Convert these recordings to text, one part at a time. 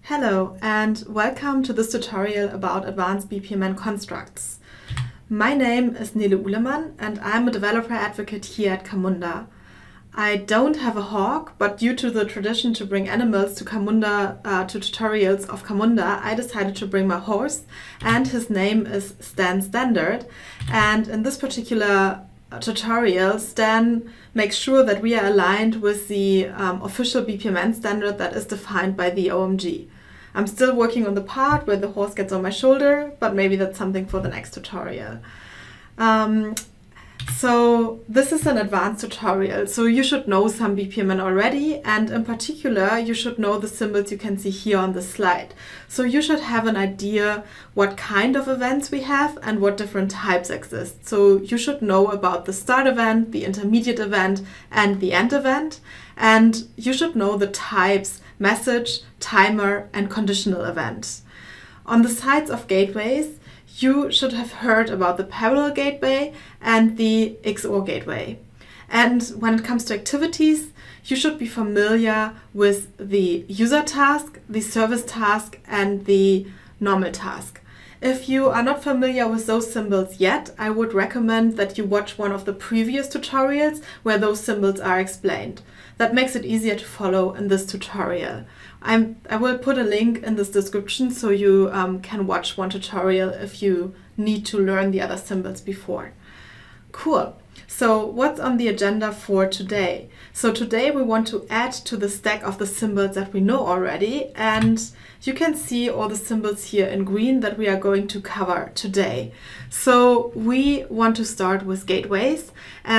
Hello and welcome to this tutorial about advanced BPMN constructs. My name is Nele Uhlemann and I'm a developer advocate here at Camunda. I don't have a hawk, but due to the tradition to bring animals to Camunda, to tutorials of Camunda, I decided to bring my horse, and his name is Stan Standard. And in this particular tutorial, Stan makes sure that we are aligned with the official BPMN standard that is defined by the OMG. I'm still working on the part where the horse gets on my shoulder, but maybe that's something for the next tutorial. So this is an advanced tutorial, so you should know some BPMN already, and in particular you should know the symbols you can see here on the slide. So you should have an idea what kind of events we have and what different types exist. So you should know about the start event, the intermediate event and the end event, and you should know the types message, timer and conditional event. On the sides of gateways, you should have heard about the parallel gateway and the XOR gateway. And when it comes to activities, you should be familiar with the user task, the service task, and the normal task. If you are not familiar with those symbols yet, I would recommend that you watch one of the previous tutorials where those symbols are explained. That makes it easier to follow in this tutorial. I will put a link in this description so you can watch one tutorial if you need to learn the other symbols before. Cool. So what's on the agenda for today? So today we want to add to the stack of the symbols that we know already, and you can see all the symbols here in green that we are going to cover today. So we want to start with gateways,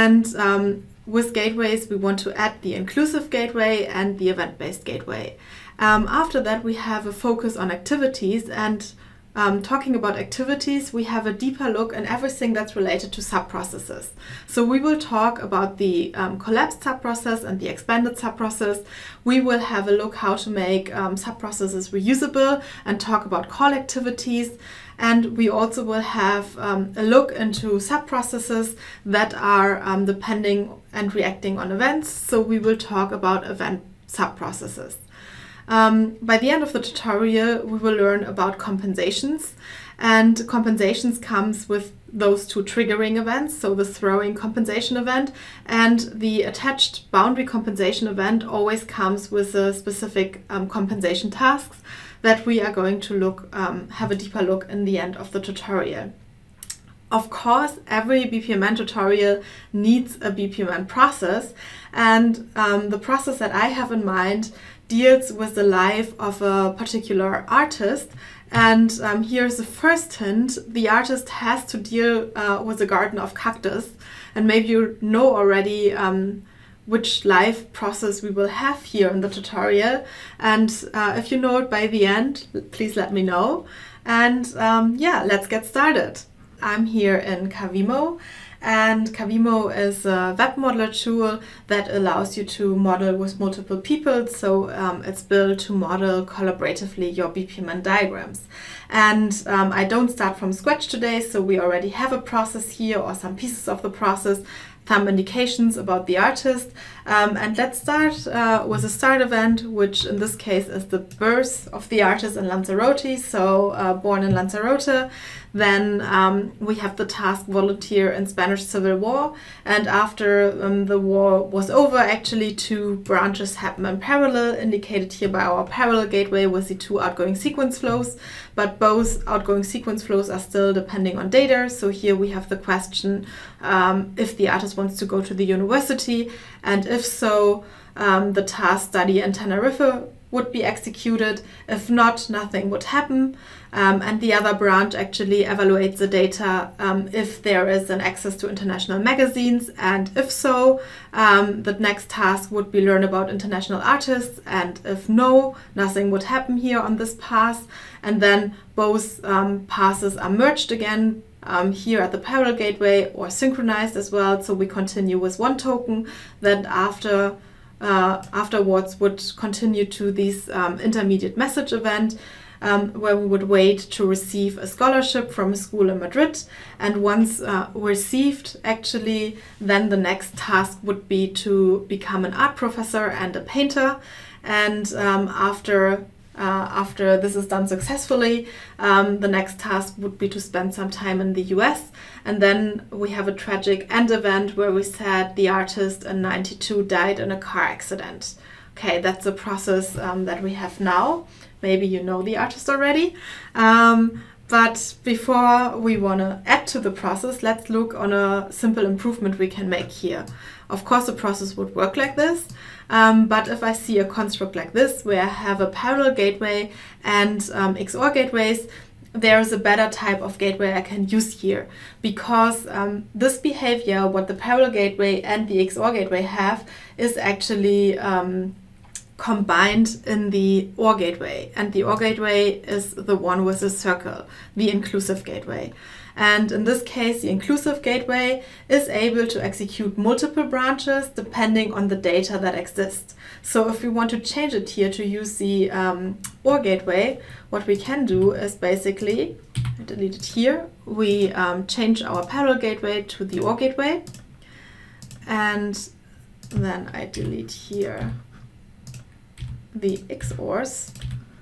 and with gateways we want to add the inclusive gateway and the event-based gateway. After that we have a focus on activities, and talking about activities, we have a deeper look in everything that's related to subprocesses. So we will talk about the collapsed subprocess and the expanded subprocess. We will have a look how to make subprocesses reusable and talk about call activities. And we also will have a look into subprocesses that are depending and reacting on events. So we will talk about event subprocesses. By the end of the tutorial, we will learn about compensations, and compensations comes with those two triggering events, so the throwing compensation event and the attached boundary compensation event always comes with a specific compensation tasks that we are going to have a deeper look in the end of the tutorial. Of course, every BPMN tutorial needs a BPMN process, and the process that I have in mind deals with the life of a particular artist. And here's the first hint. The artist has to deal with the garden of cactus, and maybe you know already which life process we will have here in the tutorial. And if you know it by the end, please let me know. And yeah, let's get started. I'm here in Cavimo, and Cavimo is a web modeler tool that allows you to model with multiple people. So it's built to model collaboratively your BPMN diagrams. And I don't start from scratch today, so we already have a process here or some pieces of the process, some indications about the artist. And let's start with a start event, which in this case is the birth of the artist in Lanzarote, so born in Lanzarote. Then we have the task volunteer in Spanish Civil War, and after the war was over, actually two branches happen in parallel, indicated here by our parallel gateway with the two outgoing sequence flows, but both outgoing sequence flows are still depending on data. So here we have the question if the artist wants to go to the university, and if so, the task study in Tenerife would be executed. If not, nothing would happen. And the other branch actually evaluates the data if there is an access to international magazines, and if so, the next task would be learn about international artists, and if no, nothing would happen here on this pass. And then both passes are merged again here at the parallel gateway, or synchronized as well. So we continue with one token that afterwards would continue to this intermediate message event, where we would wait to receive a scholarship from a school in Madrid. And once received, actually, then the next task would be to become an art professor and a painter. And after after this is done successfully, the next task would be to spend some time in the US. And then we have a tragic end event where we said the artist in 92 died in a car accident. Okay, that's a process that we have now. Maybe you know the artist already. But before we want to add to the process, let's look on a simple improvement we can make here. Of course, the process would work like this. But if I see a construct like this, where I have a parallel gateway and XOR gateways, there is a better type of gateway I can use here. Because this behavior, what the parallel gateway and the XOR gateway have, is actually combined in the OR gateway. And the OR gateway is the one with a circle, the inclusive gateway. And in this case, the inclusive gateway is able to execute multiple branches depending on the data that exists. So if we want to change it here to use the OR gateway, what we can do is basically, I delete it here, we change our parallel gateway to the OR gateway. And then I delete here the XORs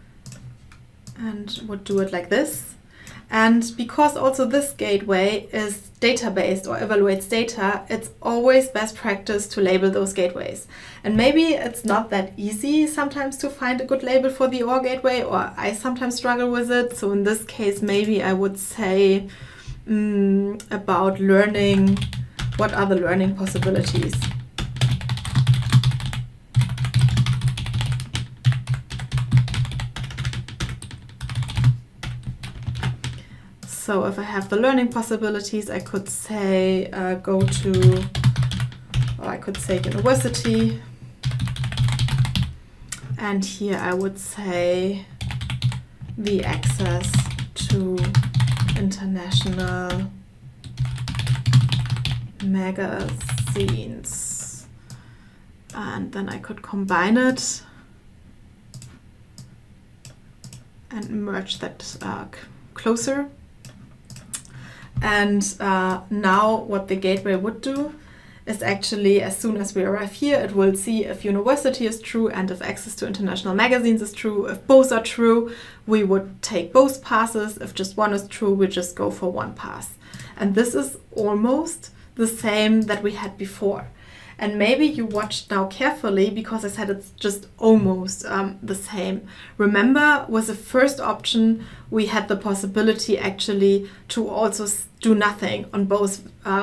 and would do it like this. And because also this gateway is data-based or evaluates data, it's always best practice to label those gateways. And maybe it's not that easy sometimes to find a good label for the OR gateway, or I sometimes struggle with it. So in this case, maybe I would say about learning, what are the learning possibilities? So if I have the learning possibilities, I could say go to, or I could say university. And here I would say the access to international magazines. And then I could combine it and merge that closer. And now what the gateway would do is actually, as soon as we arrive here, it will see if university is true and if access to international magazines is true. If both are true, we would take both passes. If just one is true, we just go for one pass. And this is almost the same that we had before. And maybe you watched now carefully because I said it's just almost the same. Remember, with the first option, we had the possibility actually to also do nothing on both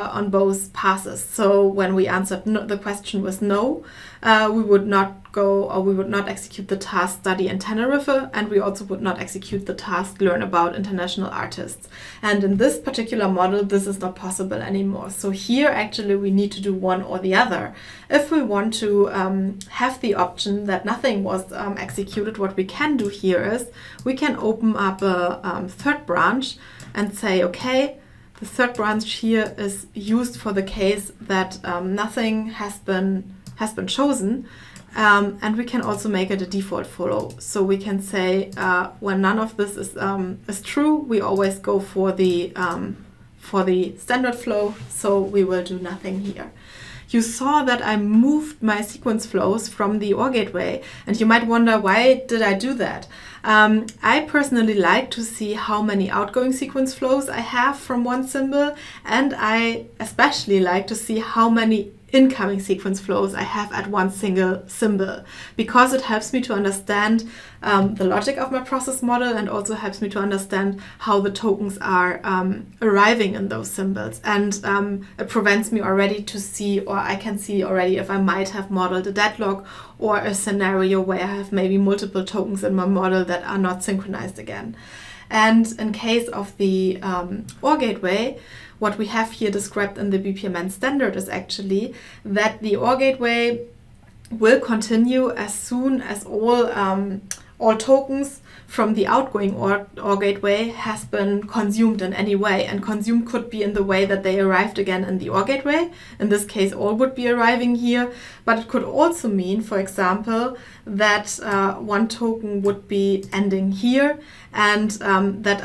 passes. So when we answered no, the question was no, we would not go, or we would not execute the task study in Tenerife, and we also would not execute the task learn about international artists. And in this particular model, this is not possible anymore. So here actually we need to do one or the other. If we want to have the option that nothing was executed, what we can do here is we can open up a third branch and say, okay, the third branch here is used for the case that nothing has been chosen. And we can also make it a default follow. So we can say when none of this is true, we always go for the standard flow. So we will do nothing here. You saw that I moved my sequence flows from the OR gateway, and you might wonder, why did I do that? I personally like to see how many outgoing sequence flows I have from one symbol, and I especially like to see how many incoming sequence flows I have at one single symbol, because it helps me to understand the logic of my process model, and also helps me to understand how the tokens are arriving in those symbols. And it prevents me already to see, or I can see already if I might have modeled a deadlock or a scenario where I have maybe multiple tokens in my model that are not synchronized again. And in case of the OR gateway, what we have here described in the BPMN standard is actually that the OR gateway will continue as soon as all tokens from the outgoing OR gateway has been consumed in any way. And consumed could be in the way that they arrived again in the OR gateway. In this case, all would be arriving here. But it could also mean, for example, that one token would be ending here, and that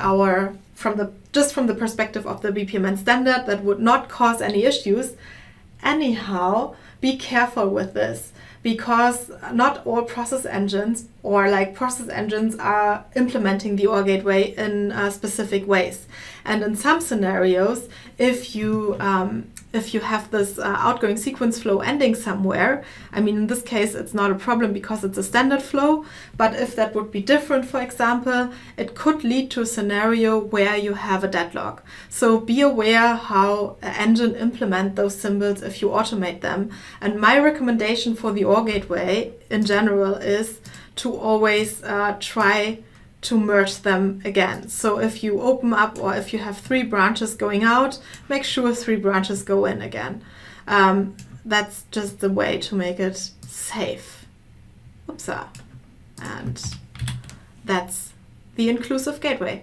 just from the perspective of the BPMN standard, that would not cause any issues. Anyhow, be careful with this, because not all process engines or like process engines are implementing the OR gateway in specific ways. And in some scenarios, if you have this outgoing sequence flow ending somewhere, I mean, in this case, it's not a problem because it's a standard flow, but if that would be different, for example, it could lead to a scenario where you have a deadlock. So be aware how an engine implement those symbols if you automate them. And my recommendation for the OR gateway in general is to always try to merge them again. So if you open up or if you have 3 branches going out, make sure 3 branches go in again. That's just the way to make it safe. Oopsa. And that's the inclusive gateway.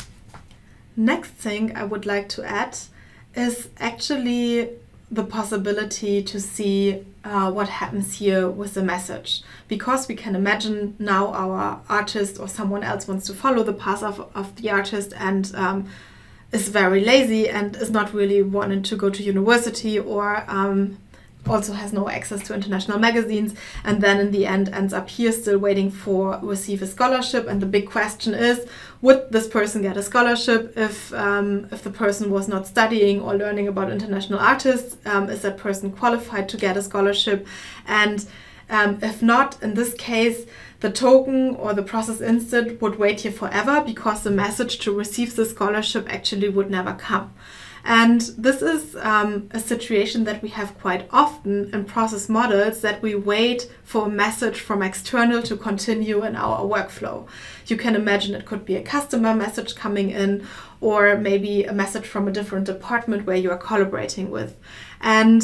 Next thing I would like to add is actually the possibility to see what happens here with the message. Because we can imagine now our artist or someone else wants to follow the path of the artist and is very lazy and is not really wanting to go to university or also has no access to international magazines, and then in the end ends up here still waiting for receive a scholarship. And the big question is, would this person get a scholarship if the person was not studying or learning about international artists? Is that person qualified to get a scholarship? And if not, in this case, the token or the process instant would wait here forever because the message to receive the scholarship actually would never come. And this is a situation that we have quite often in process models, that we wait for a message from external to continue in our workflow. You can imagine it could be a customer message coming in, or maybe a message from a different department where you are collaborating with. And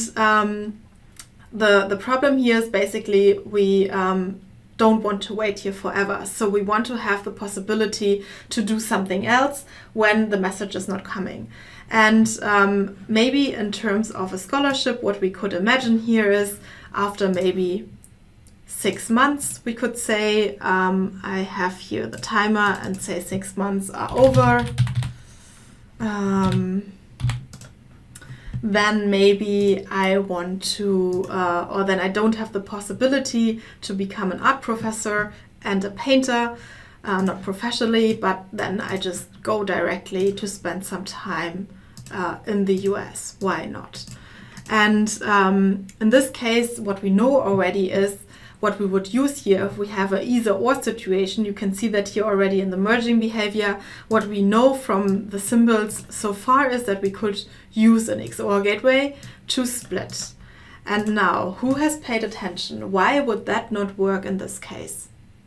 the problem here is basically we don't want to wait here forever. So we want to have the possibility to do something else when the message is not coming. And maybe in terms of a scholarship, what we could imagine here is after maybe 6 months, we could say, I have here the timer and say 6 months are over. Then maybe I want to, or then I don't have the possibility to become an art professor and a painter, not professionally, but then I just go directly to spend some time in the US. Why not? And in this case, what we know already is what we would use here if we have an either or situation. You can see that here already in the merging behavior. What we know from the symbols so far is that we could use an XOR gateway to split. And now, who has paid attention? Why would that not work in this case?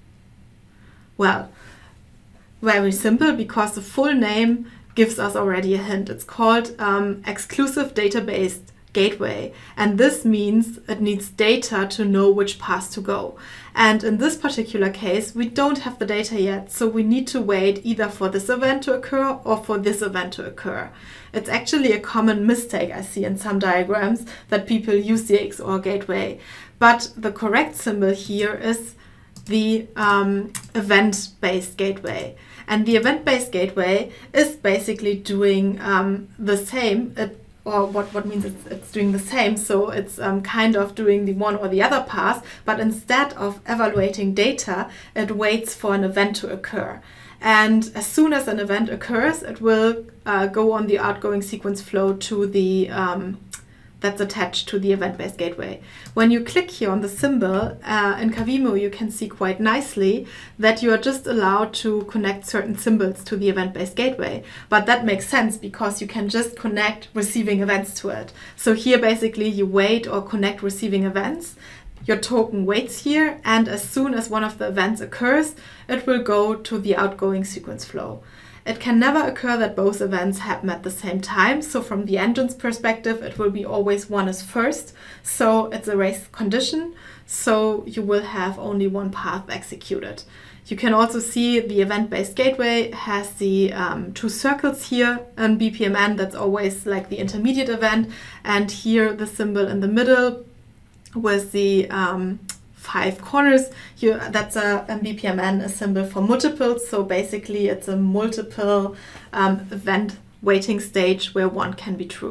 Well, very simple, because the full name gives us already a hint. It's called Exclusive Database Gateway, and this means it needs data to know which path to go. And in this particular case, we don't have the data yet, so we need to wait either for this event to occur or for this event to occur. It's actually a common mistake I see in some diagrams that people use the XOR gateway, but the correct symbol here is the event-based gateway. And the event-based gateway is basically doing the same, or what means it's doing the same. So it's kind of doing the one or the other path, but instead of evaluating data, it waits for an event to occur. And as soon as an event occurs, it will go on the outgoing sequence flow to the that's attached to the event-based gateway. When you click here on the symbol in Kavimo, you can see quite nicely that you are just allowed to connect certain symbols to the event-based gateway. But that makes sense because you can just connect receiving events to it. So here basically you wait or connect receiving events. Your token waits here, and as soon as one of the events occurs, it will go to the outgoing sequence flow. It can never occur that both events happen at the same time. So from the engine's perspective, it will be always one is first. So it's a race condition. So you will have only one path executed. You can also see the event-based gateway has the 2 circles here in BPMN. That's always like the intermediate event. And here the symbol in the middle with the 5 corners. That's a BPMN, a symbol for multiples. So basically it's a multiple event waiting stage where one can be true.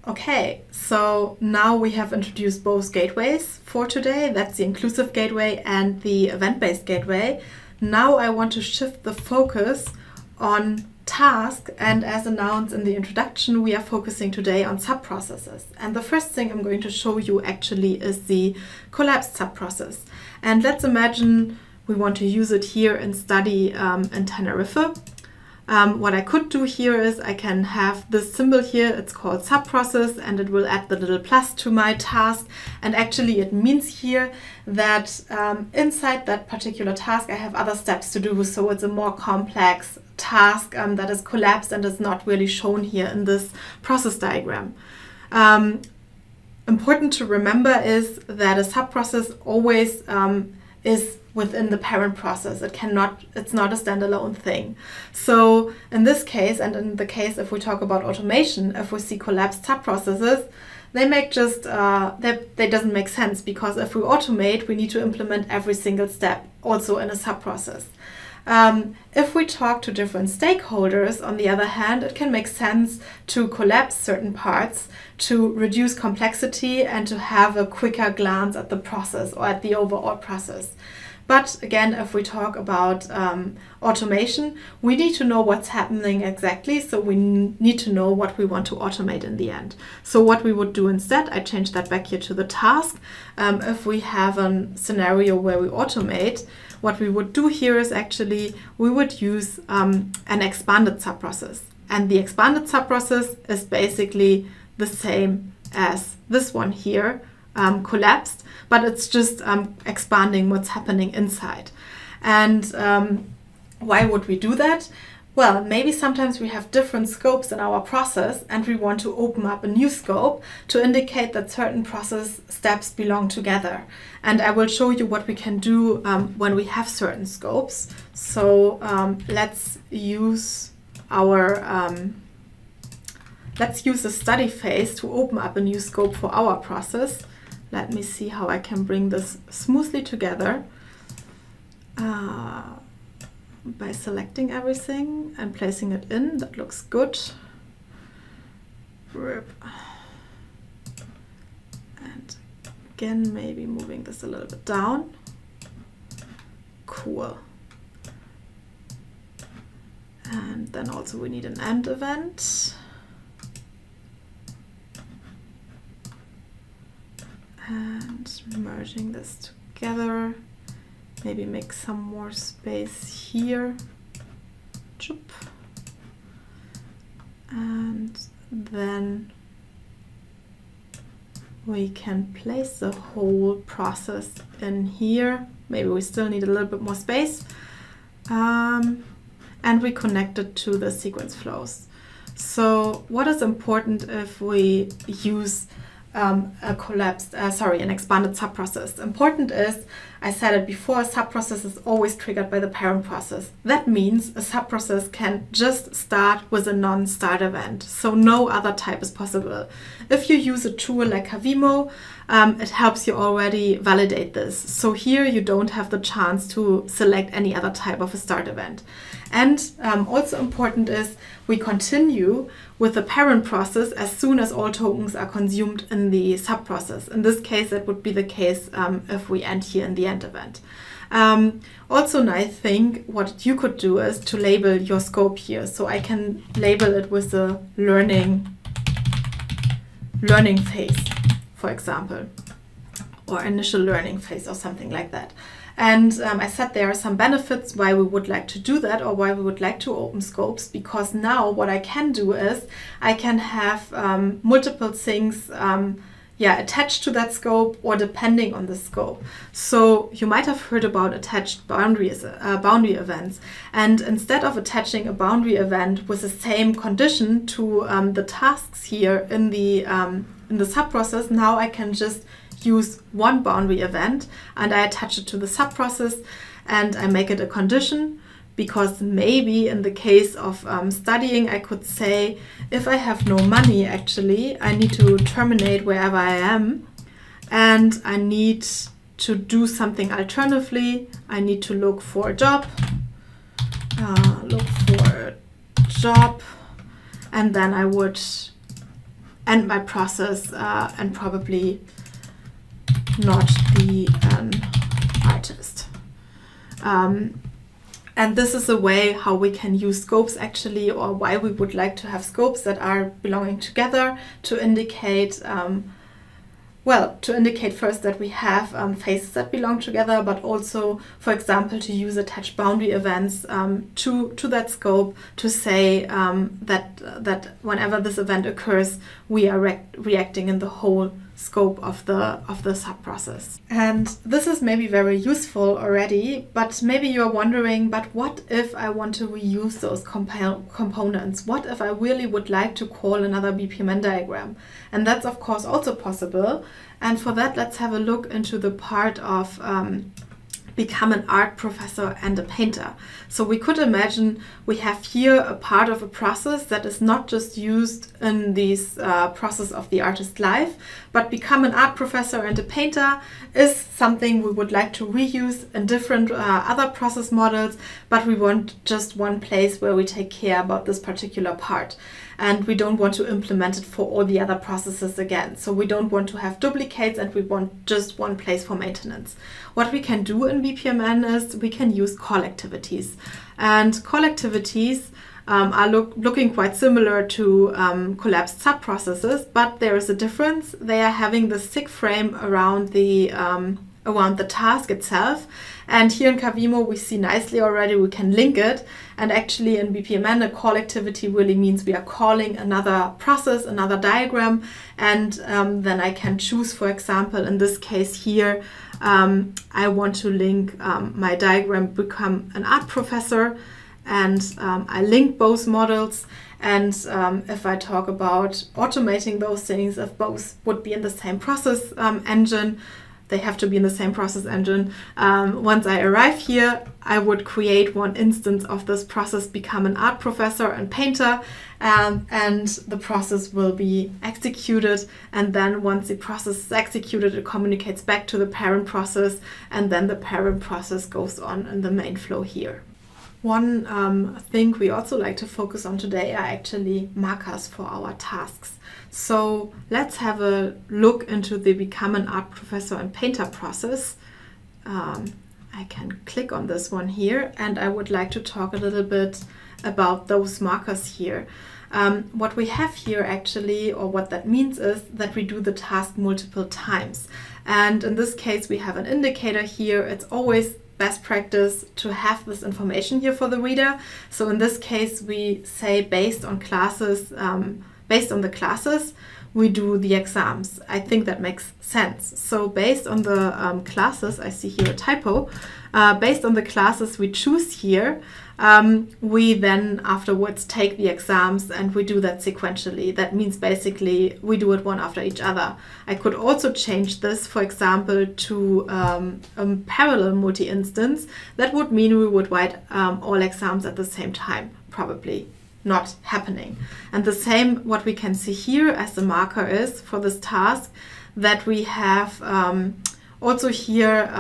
Okay, so now we have introduced both gateways for today. That's the inclusive gateway and the event-based gateway. Now I want to shift the focus on task, and as announced in the introduction, we are focusing today on subprocesses. And the first thing I'm going to show you actually is the collapsed subprocess. And let's imagine we want to use it here and study in Tenerife. What I could do here is I can have this symbol here, it's called subprocess, and it will add the little plus to my task. And actually it means here that inside that particular task I have other steps to do, so it's a more complex task that is collapsed and is not really shown here in this process diagram. Important to remember is that a subprocess always is within the parent process. It's not a standalone thing. So in this case, and in the case if we talk about automation, if we see collapsed subprocesses, they doesn't make sense, because if we automate, we need to implement every single step also in a subprocess. If we talk to different stakeholders, on the other hand, it can make sense to collapse certain parts to reduce complexity and to have a quicker glance at the process or at the overall process. But again, if we talk about automation, we need to know what's happening exactly, so we need to know what we want to automate in the end. So what we would do instead, I changed that back here to the task. If we have a scenario where we automate, what we would do here is actually we would use an expanded subprocess. And the expanded subprocess is basically the same as this one here, collapsed, but it's just expanding what's happening inside. And why would we do that? Well, maybe sometimes we have different scopes in our process and we want to open up a new scope to indicate that certain process steps belong together. And I will show you what we can do when we have certain scopes. So let's use the study phase to open up a new scope for our process. Let me see how I can bring this smoothly together by selecting everything and placing it in. That looks good. And again, maybe moving this a little bit down. Cool. And then also we need an end event. And merging this together, maybe make some more space here. Choop. And then we can place the whole process in here. Maybe we still need a little bit more space. And we connect it to the sequence flows. So what is important if we use an expanded subprocess? Important is, I said it before, a subprocess is always triggered by the parent process. That means a subprocess can just start with a non-start event, so no other type is possible. If you use a tool like Havimo, it helps you already validate this. So here you don't have the chance to select any other type of a start event. And also important is we continue with the parent process as soon as all tokens are consumed in the subprocess. In this case, that would be the case if we end here in the end event. Also, I think what you could do is to label your scope here. So I can label it with the learning phase, for example, or initial learning phase or something like that. And I said there are some benefits why we would like to do that, or why we would like to open scopes, because now what I can do is I can have multiple things attached to that scope or depending on the scope. So you might have heard about attached boundary events. And instead of attaching a boundary event with the same condition to the tasks here in the subprocess, now I can just use one boundary event and I attach it to the subprocess and I make it a condition, because maybe in the case of studying, I could say, if I have no money, actually, I need to terminate wherever I am and I need to do something alternatively. I need to look for a job, and then I would end my process and probably not be an artist. And this is a way how we can use scopes actually, or why we would like to have scopes that are belonging together to indicate, well, to indicate first that we have phases that belong together, but also, for example, to use attached boundary events to that scope to say that whenever this event occurs, we are reacting in the whole scope of the subprocess. And this is maybe very useful already, but maybe you're wondering, but what if I want to reuse those components? What if I really would like to call another BPMN diagram? And that's of course also possible. And for that, let's have a look into the part of become an art professor and a painter. So we could imagine we have here a part of a process that is not just used in this process of the artist's life, but become an art professor and a painter is something we would like to reuse in different other process models, but we want just one place where we take care about this particular part. And we don't want to implement it for all the other processes again. So we don't want to have duplicates, and we want just one place for maintenance. What we can do in BPMN is we can use call activities. And call activities are looking quite similar to collapsed subprocesses, but there is a difference. They are having the stick frame around the task itself. And here in Cavimo, we see nicely already we can link it. And actually in BPMN, a call activity really means we are calling another process, another diagram. And then I can choose, for example, in this case here, I want to link my diagram become an art professor. And I link both models. And if I talk about automating those things, if both would be in the same process engine, they have to be in the same process engine. Once I arrive here, I would create one instance of this process, become an art professor and painter, and the process will be executed. And then once the process is executed, it communicates back to the parent process, and then the parent process goes on in the main flow here. One thing we also like to focus on today are actually markers for our tasks. So let's have a look into the become an art professor and painter process. I can click on this one here, and I would like to talk a little bit about those markers here. What we have here actually, or what that means, is that we do the task multiple times. And in this case, we have an indicator here. It's always best practice to have this information here for the reader. So in this case, we say based on classes, based on the classes, we do the exams. I think that makes sense. So based on the classes, I see here a typo, based on the classes we choose here, we then afterwards take the exams and we do that sequentially. That means basically we do it one after each other. I could also change this, for example, to a parallel multi-instance. That would mean we would write all exams at the same time, probably not happening. And the same, what we can see here as the marker is for this task, that we have also here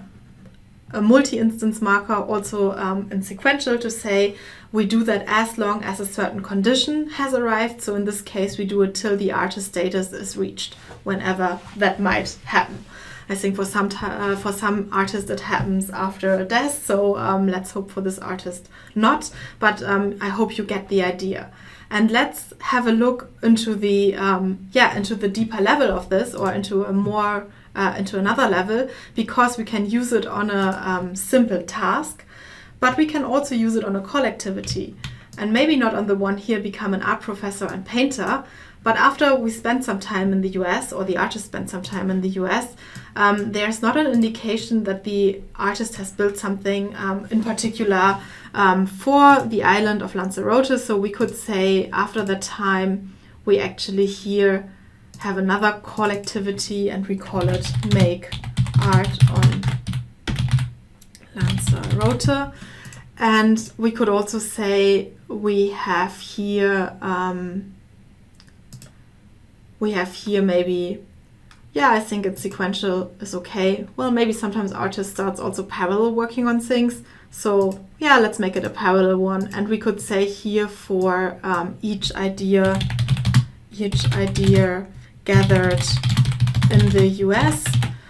a multi-instance marker, also in sequential, to say we do that as long as a certain condition has arrived. So in this case, we do it till the artist status is reached, whenever that might happen. I think for some artists it happens after a death, so let's hope for this artist not, but I hope you get the idea. And let's have a look into the into the deeper level of this, or into a more into another level, because we can use it on a simple task, but we can also use it on a call activity. And maybe not on the one here, become an art professor and painter, but after we spend some time in the US, or the artist spent some time in the US, there's not an indication that the artist has built something in particular for the island of Lanzarote. So we could say after that time, we actually here have another call activity, and we call it make art on Lanzarote. And we could also say we have here maybe, yeah, I think it's sequential is okay. Well, maybe sometimes artist starts also parallel working on things. So yeah, let's make it a parallel one. And we could say here for each idea, each idea gathered in the US,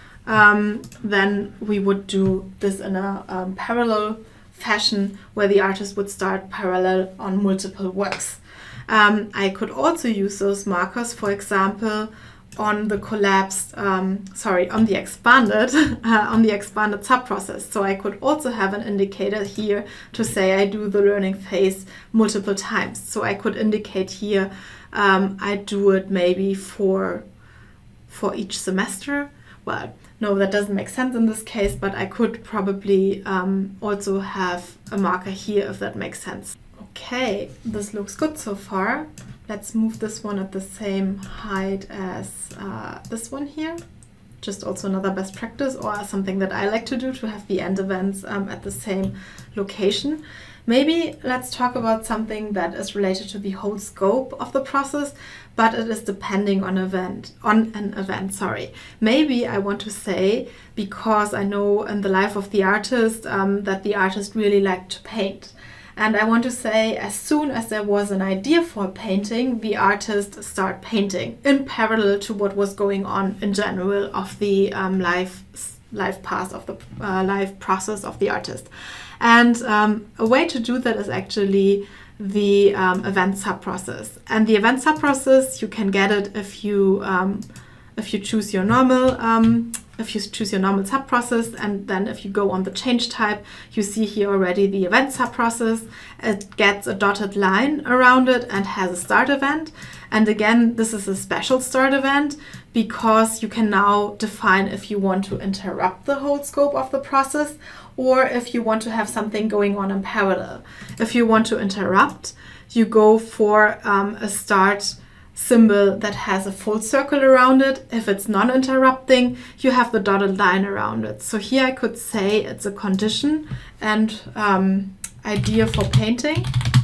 then we would do this in a parallel fashion where the artist would start parallel on multiple works. I could also use those markers, for example, on the collapsed, on the expanded, on the expanded subprocess. So I could also have an indicator here to say I do the learning phase multiple times. So I could indicate here I do it maybe for each semester. Well, no, that doesn't make sense in this case, but I could probably also have a marker here if that makes sense. Okay, this looks good so far. Let's move this one at the same height as this one here. Just also another best practice, or something that I like to do, to have the end events at the same location. Maybe let's talk about something that is related to the whole scope of the process, but it is depending on an event. Maybe I want to say, because I know in the life of the artist that the artist really liked to paint. And I want to say, as soon as there was an idea for painting, the artist started painting in parallel to what was going on in general of the life path of the life process of the artist. And a way to do that is actually the event subprocess. And the event subprocess, you can get it if you choose your normal subprocess, and then if you go on the change type, you see here already the event subprocess. It gets a dotted line around it and has a start event. And again, this is a special start event because you can now define if you want to interrupt the whole scope of the process or if you want to have something going on in parallel. If you want to interrupt, you go for a start symbol that has a full circle around it. If it's non-interrupting, you have the dotted line around it. So here I could say it's a condition and idea for painting.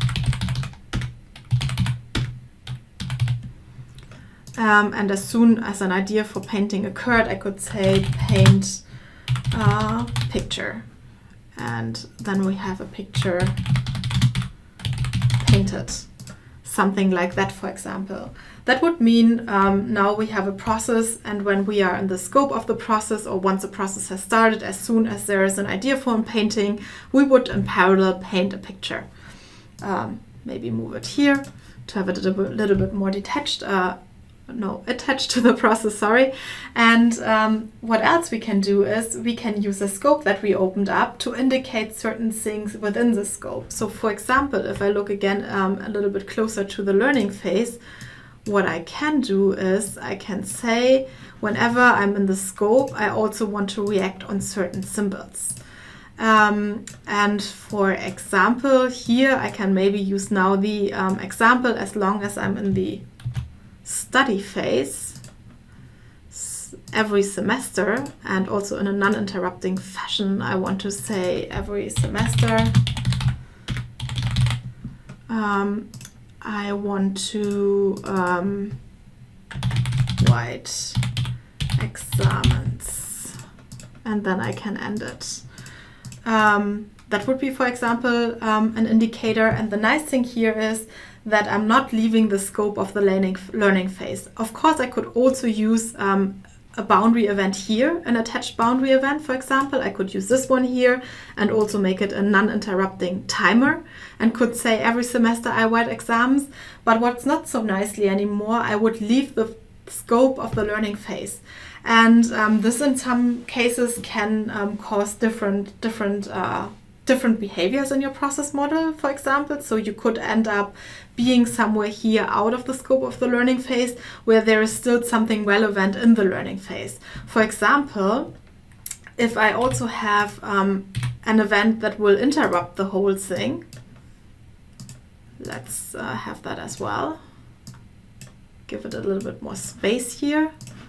And as soon as an idea for painting occurred, I could say paint a picture. And then we have a picture painted. Something like that, for example. That would mean now we have a process, and when we are in the scope of the process, or once the process has started, as soon as there is an idea for painting, we would in parallel paint a picture. Maybe move it here to have it a little bit more detached. Attached to the process, And what else we can do is we can use a scope that we opened up to indicate certain things within the scope. So for example, if I look again a little bit closer to the learning phase, what I can do is I can say whenever I'm in the scope, I also want to react on certain symbols. And for example, here I can maybe use now the example as long as I'm in the study phase every semester, and also in a non-interrupting fashion. I want to say every semester I want to write examens, and then I can end it. That would be, for example, an indicator. And the nice thing here is that I'm not leaving the scope of the learning phase. Of course, I could also use a boundary event here, an attached boundary event, for example. I could use this one here and also make it a non-interrupting timer and could say every semester I write exams. But what's not so nicely anymore, I would leave the scope of the learning phase. And this in some cases can cause different behaviors in your process model, for example. So you could end up being somewhere here out of the scope of the learning phase where there is still something relevant in the learning phase. For example, if I also have an event that will interrupt the whole thing, let's have that as well. Give it a little bit more space here.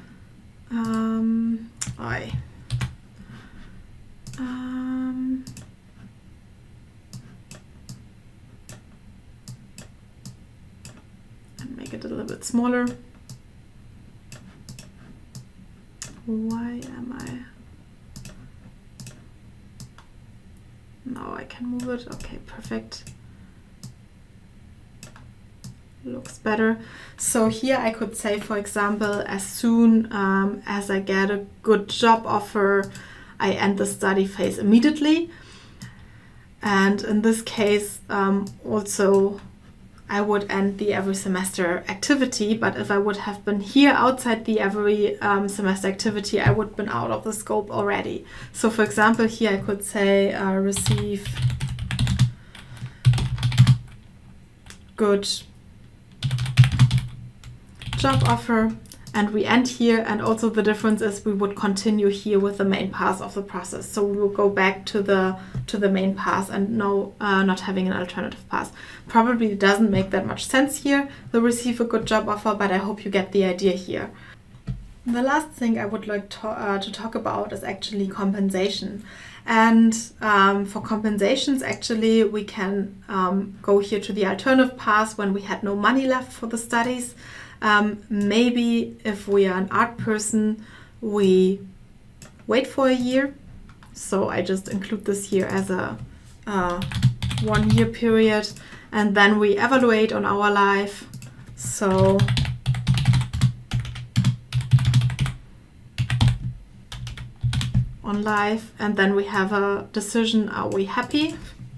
And make it a little bit smaller. Why am I? Now I can move it. Okay, perfect. looks better. So here I could say, for example, as soon as I get a good job offer, I end the study phase immediately. And in this case, also I would end the every semester activity, but if I would have been here outside the every semester activity, I would have been out of the scope already. So for example, here I could say receive good job offer, and we end here. And also the difference is we would continue here with the main path of the process. So we will go back to the main path and not having an alternative path. Probably doesn't make that much sense here, the receive a good job offer, but I hope you get the idea here. The last thing I would like to talk about is actually compensation. And for compensations, actually, we can go here to the alternative path when we had no money left for the studies. Maybe if we are an art person, we wait for a year. So I just include this here as a 1 year period, and then we evaluate on our life. So on life, and then we have a decision, are we happy?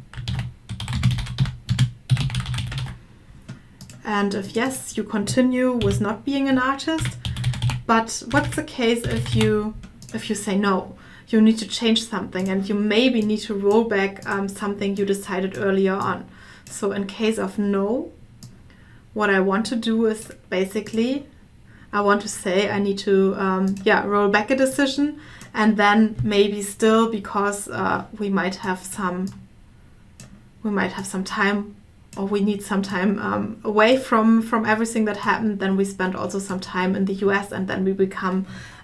And if yes, you continue with not being an artist. But what's the case if you say no? You need to change something, and you maybe need to roll back something you decided earlier on. So in case of no, what I want to do is basically, I want to say I need to roll back a decision, and then maybe still, because we might have some time, or we need some time away from everything that happened. Then we spend also some time in the US, and then we become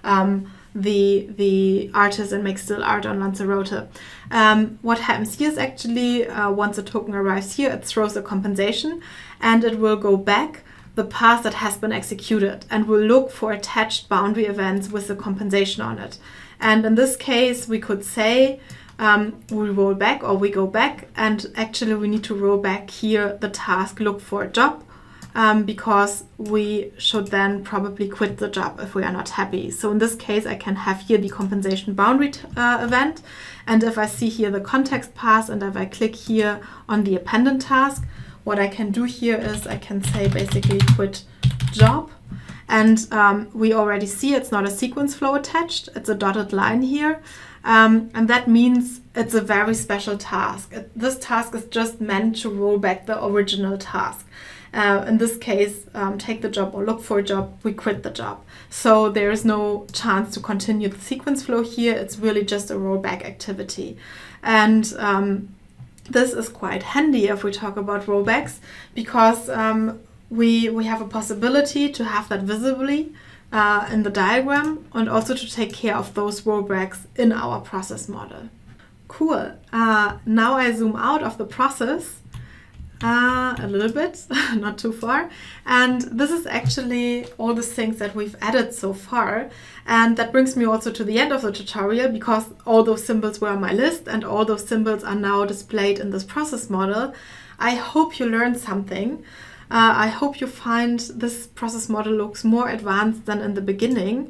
the artist and make still art on Lanzarote. What happens here is actually once a token arrives here, it throws a compensation, and it will go back the path that has been executed, and will look for attached boundary events with the compensation on it. And in this case, we could say we roll back, or we go back, and actually we need to roll back here the task look for a job, because we should then probably quit the job if we are not happy. So in this case, I can have here the compensation boundary event, and if I see here the context path, and if I click here on the appendant task, what I can do here is I can say basically quit job. And we already see it's not a sequence flow attached, it's a dotted line here. And that means it's a very special task. This task is just meant to roll back the original task. In this case, take the job or look for a job, we quit the job. So there is no chance to continue the sequence flow here. It's really just a rollback activity. And this is quite handy if we talk about rollbacks, because we have a possibility to have that visibly in the diagram, and also to take care of those rollbacks in our process model. Cool. Now I zoom out of the process a little bit, not too far. And this is actually all the things that we've added so far. And that brings me also to the end of the tutorial, because all those symbols were on my list, and all those symbols are now displayed in this process model. I hope you learned something. I hope you find this process model looks more advanced than in the beginning.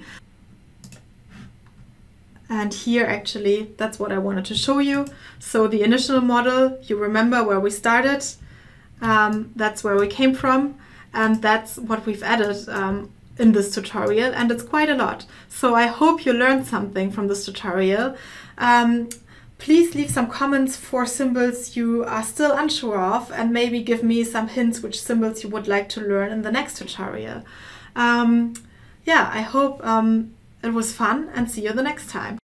And here actually, that's what I wanted to show you. So the initial model, you remember where we started. That's where we came from. And that's what we've added in this tutorial. And it's quite a lot. So I hope you learned something from this tutorial. Please leave some comments for symbols you are still unsure of, and maybe give me some hints which symbols you would like to learn in the next tutorial. Yeah, I hope it was fun, and see you the next time.